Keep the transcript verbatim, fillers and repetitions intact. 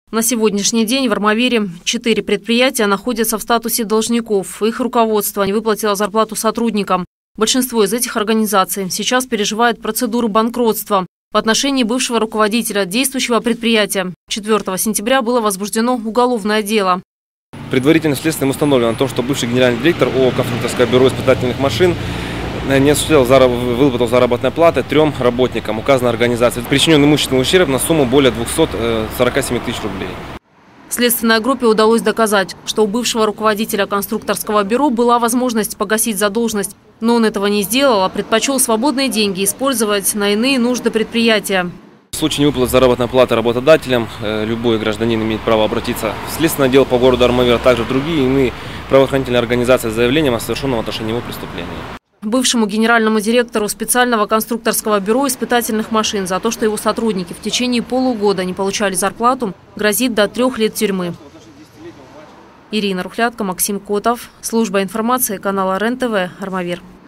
На сегодняшний день в Армавире четыре предприятия находятся в статусе должников. Их руководство не выплатило зарплату сотрудникам. Большинство из этих организаций сейчас переживает процедуру банкротства. В отношении бывшего руководителя действующего предприятия четвёртого сентября было возбуждено уголовное дело. Предварительно следствием установлено то, что бывший генеральный директор ООО «Конструкторское бюро испытательных машин» не осуществлял выплату заработной платы трем работникам указанной организации. Причинен имущественный ущерб на сумму более двухсот сорока семи тысяч рублей. Следственной группе удалось доказать, что у бывшего руководителя конструкторского бюро была возможность погасить задолженность, но он этого не сделал, а предпочел свободные деньги использовать на иные нужды предприятия. В случае невыплаты заработной платы работодателям любой гражданин имеет право обратиться в следственное отдел по городу Армавир, а также в другие иные правоохранительные организации с заявлением о совершенном в отношении его преступлении. Бывшему генеральному директору специального конструкторского бюро испытательных машин за то, что его сотрудники в течение полугода не получали зарплату, грозит до трех лет тюрьмы. Ирина Рухлядко, Максим Котов. Служба информации канала РЕН-ТВ, Армавир.